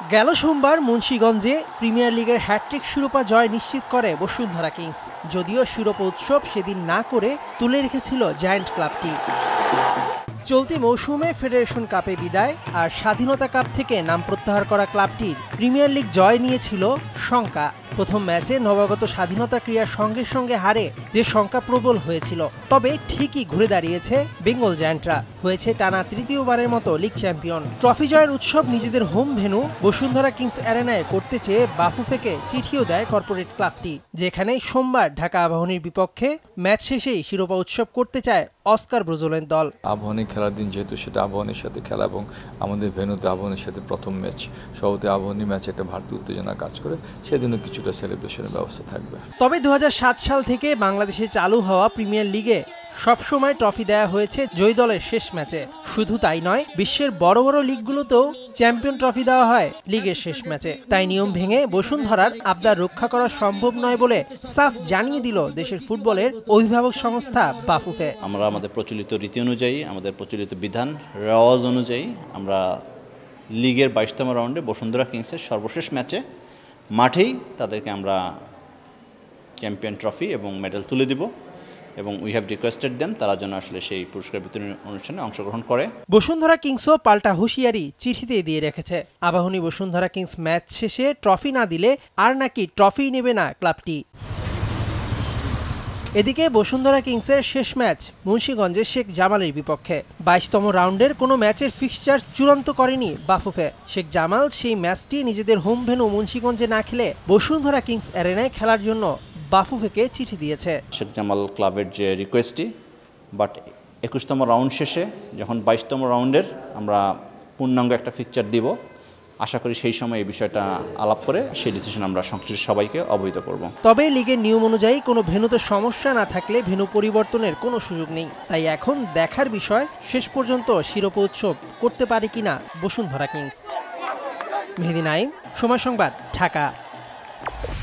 গেল সোমবার মুন্সিগঞ্জে প্রিমিয়ার লিগের হ্যাট্রিক শিরোপা জয় নিশ্চিত করে বসুন্ধরা কিংস। যদিও শিরোপা উৎসব সেদিন না করে তুলে রেখেছিল জায়ান্ট ক্লাবটি। চলতি মৌসুমে ফেডারেশন কাপে বিদায় আর স্বাধীনতা কাপ থেকে নাম প্রত্যাহার করা ক্লাবটির প্রিমিয়ার লিগ জয় নিয়েছিল শঙ্কা। প্রথম ম্যাচে নবাগত স্বাধীনতা ক্রীড়ার সঙ্গে সঙ্গে হারে যে শঙ্কা প্রবল হয়েছিল, তবে ঠিকই ঘুরে দাঁড়িয়েছে বেঙ্গল জায়ান্টরা। হয়েছে টানা তৃতীয়বারের মতো লিগ চ্যাম্পিয়ন। ট্রফি জয়ের উৎসব নিজেদের হোম ভেন্যু বসুন্ধরা কিংস অ্যারেনায় করতে চেয়ে বাফুফেকে চিঠিও দেয় কর্পোরেট ক্লাবটি, যেখানে সোমবার ঢাকা আবাহনীর বিপক্ষে ম্যাচ শেষেই শিরোপা উৎসব করতে চায় অস্কার ব্রুজোলের দল। আবাহনী খেলার দিন যেহেতু সেটা আবাহনীর সাথে খেলা এবং আমাদের ভেন্যুতে আবাহনীর সাথে প্রথম ম্যাচ, সবতে আবাহনী ম্যাচে একটা ভারতীয় উত্তেজনা কাজ করে, সেদিনও কিছুটা সেলিব্রেশনের ব্যবস্থা থাকবে। তবে 2007 সাল থেকে বাংলাদেশে চালু হওয়া প্রিমিয়ার লিগে সবসময় ট্রফি দেয়া হয়েছে জয়ী দলের শেষ ম্যাচে। শুধু তাই নয়, বিশ্বের বড় বড় লিগগুলোতেও চ্যাম্পিয়ন ট্রফি দেওয়া হয় লিগের শেষ ম্যাচে। তাই নিয়ম ভেঙে বসুন্ধরার আবদার রক্ষা করা সম্ভব নয় বলে সাফ জানিয়ে দিল দেশের ফুটবলের অভিভাবক সংস্থা বাফুফে। আমরা আমাদের প্রচলিত রীতি অনুযায়ী, আমাদের প্রচলিত বিধান রেওয়াজ অনুযায়ী আমরা লিগের 22তম রাউন্ডে বসুন্ধরা কিংসের সর্বশেষ ম্যাচে মাঠেই তাদেরকে আমরা চ্যাম্পিয়ন ট্রফি এবং মেডেল তুলে দিব এবং উই হ্যাভ রিকোয়েস্টেড দেম তারা যেন আসলে সেই পুরস্কার বিতরণ অনুষ্ঠানে অংশগ্রহণ করে। বসুন্ধরা কিংসও পাল্টা হুঁশিয়ারি চিঠিতে দিয়ে রেখেছে। আবাহনী বসুন্ধরা কিংস ম্যাচ শেষে ট্রফি না দিলে আর নাকি ট্রফি নেবে না ক্লাবটি। এদিকে বসুন্ধরা কিংসের শেষ ম্যাচ মুন্সিগঞ্জের শেখ জামালের বিপক্ষে। 22তম রাউন্ডের কোনো ম্যাচের ফিক্সচার চূড়ান্ত করেনি বাফুফে। শেখ জামাল সেই ম্যাচটি নিজেদের হোম ভেন্যু মুন্সিগঞ্জে না খেলে বসুন্ধরা কিংস অ্যারেনায় খেলার জন্য বাফুফেকে চিঠি দিয়েছে। শেখ জামাল ক্লাবের যে রিকোয়েস্টটি, বাট 21তম রাউন্ড শেষে যখন 22তম রাউন্ডের আমরা পূর্ণাঙ্গ একটা ফিক্সচার দিব, আশা করি সেই সময় এই বিষয়টা আলাপ করে সেই ডিসিশন আমরা সংশ্লিষ্ট সবাইকে অবহিত করব। তবে লিগের নিয়ম অনুযায়ী কোনো ভেন্যুতে সমস্যা না থাকলে ভেন্যু পরিবর্তনের কোনো সুযোগ নেই। তাই এখন দেখার বিষয় শেষ পর্যন্ত শিরোপা উৎসব করতে পারে কিনা বসুন্ধরা কিংস। মেহেদী নাইম, সময় সংবাদ, ঢাকা।